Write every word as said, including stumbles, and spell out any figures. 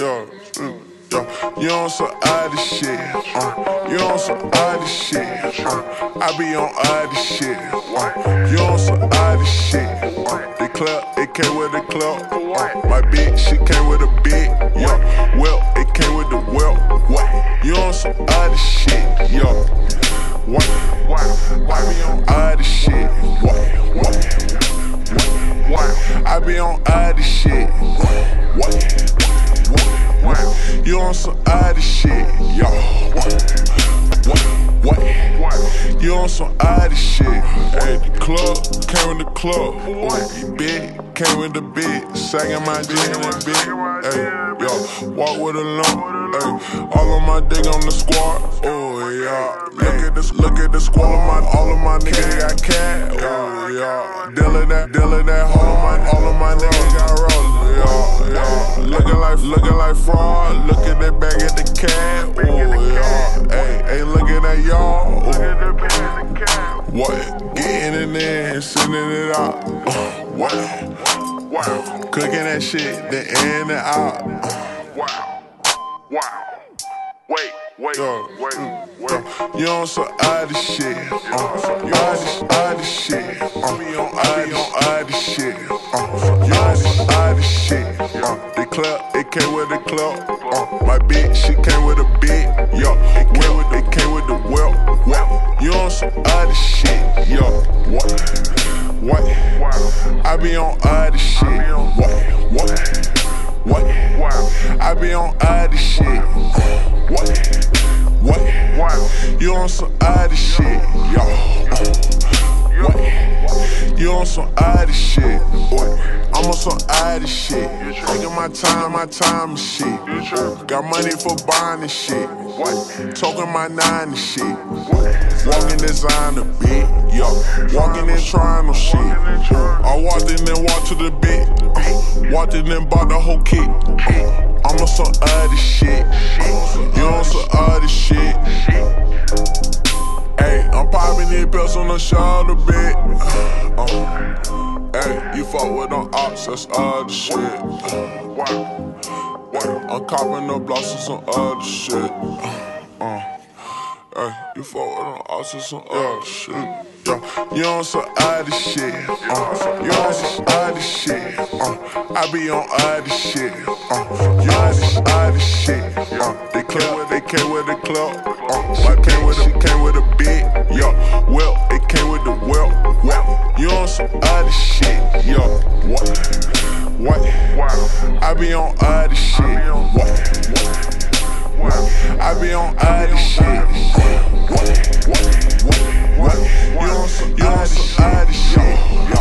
Yeah, mm, yeah. You on some other shit, uh. You on some other shit, uh. I be on other shit, uh. You on some other shit, uh. The club, it came with the club, uh. My bitch, she came with a big, yeah. Well, it came with the well, what? You on some other shit, yeah. What? I be on other shit, what? What? I be on other shit, what? You on some other shit, yo. What? What? What? You on some other shit. Hey, the club, came with the club. Hey, big, came with the big. Sagging my dick in the big. Hey, yo, walk with a lump. Hey, all of my dick on the squad. Oh, yeah. Look at this, look at the squad. All of my, all of my niggas got cat. Oh, yeah. Dealing that, dealing that. All of my, all of my niggas got rollers. Yeah, yeah. Looking like, looking like fraud. Looking that back at the cat. Oh, yeah. Hey, ain't looking at y'all. What? Getting in there and sending it out. Uh, wow. Wow. Cooking that shit, then in and out. Uh, wow. Wow. Wait, wait, yeah. wait, wait. You on some other shit. Uh, you on some other shit. Uh, you on other shit. Uh, you on some other shit. Uh, the club, it came with the club. Uh, my bitch, she came with a big. Yo, it came with, it came with the well. What? You on some other shit. Yo, what? What? I be on other shit. What? What? What? I be on other shit. What? What? You on some other shit, yo. What? You on some other shit. What? I'm on some other shit. Taking my time, my time and shit. Got money for buying and shit. What? Talking my nine and shit. Walking designer bit, yo. Walking and trying no shit. I walked in and walked to the bit. Walked in and bought the whole kit. I'm on some other shit. You on some other shit. Hey, I'm popping these belts on the shoulder bit. Uh, hey, you fuck with them ops, that's other shit. I'm copping the blocks on some other shit. Uh, hey, you fuck with them ops, that's some other shit. Yeah. You on some other shit. Uh, you on some other shit. Uh, I be on other shit. Uh, you on some other shit. Uh, they came with, they came with the club. Uh, she came with, she came with a big. Yo, well, it came with the well. Well, you on some other shit. Yo, what? What? I be on other shit. What? I be on other shit. What? What? What? You on some other shit.